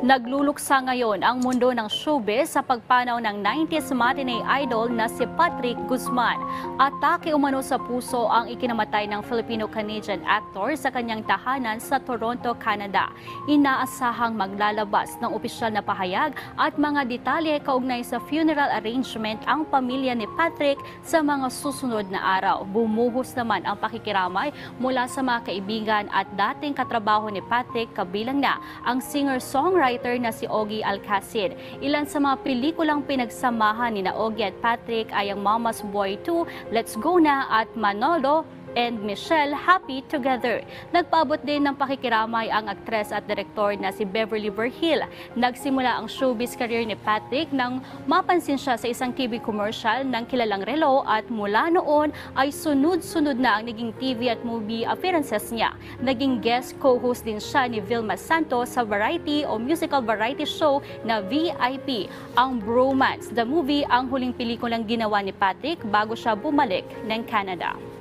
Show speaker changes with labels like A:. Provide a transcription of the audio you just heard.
A: Nagluluksa ngayon ang mundo ng showbiz sa pagpanaw ng 90s matinee idol na si Patrick Guzman. Atake umano sa puso ang ikinamatay ng Filipino-Canadian actor sa kanyang tahanan sa Toronto, Canada. Inaasahang maglalabas ng opisyal na pahayag at mga detalye kaugnay sa funeral arrangement ang pamilya ni Patrick sa mga susunod na araw. Bumuhos naman ang pakikiramay mula sa mga kaibigan at dating katrabaho ni Patrick, kabilang na ang singer-songwriter na si Ogie Alcacid. Ilan sa mga pelikulang pinagsamahan ni Ogie at Patrick ay ang Mama's Boy 2, Let's Go Na at Manolo and Michelle, Happy Together. Nagpaabot din ng pakikiramay ang aktres at direktor na si Beverly Vergil. Nagsimula ang showbiz career ni Patrick nang mapansin siya sa isang TV commercial ng kilalang relo at mula noon ay sunod-sunod na ang naging TV at movie appearances niya. Naging guest co-host din siya ni Vilma Santos sa variety o musical variety show na VIP. Ang Bromance, the movie, ang huling pelikulang ginawa ni Patrick bago siya bumalik ng Canada.